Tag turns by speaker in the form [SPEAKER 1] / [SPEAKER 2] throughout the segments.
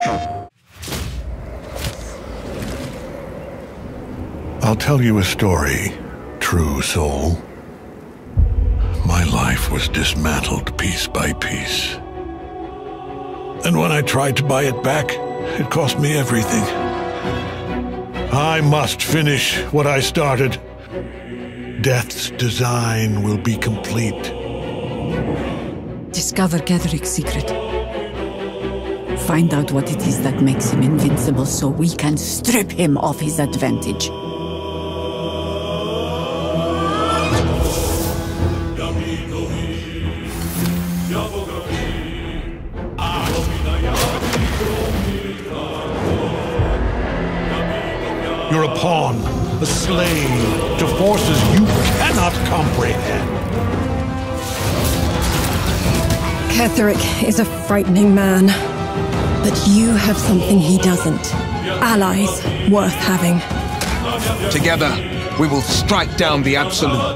[SPEAKER 1] I'll tell you a story, true soul. My life was dismantled piece by piece. And when I tried to buy it back, it cost me everything. I must finish what I started. Death's design will be complete.
[SPEAKER 2] Discover Ketherick's secret. Find out what it is that makes him invincible so we can strip him of his advantage.
[SPEAKER 1] You're a pawn, a slave to forces you cannot comprehend.
[SPEAKER 3] Ketherick is a frightening man, but you have something he doesn't. Allies worth having.
[SPEAKER 4] Together, we will strike down the Absolute.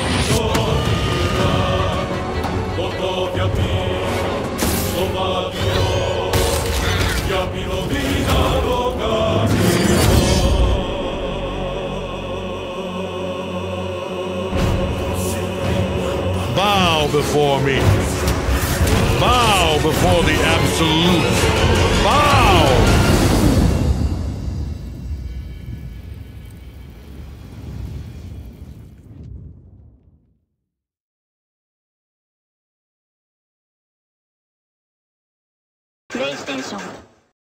[SPEAKER 1] Bow before me. Bow before the Absolute. Bow!
[SPEAKER 5] PlayStation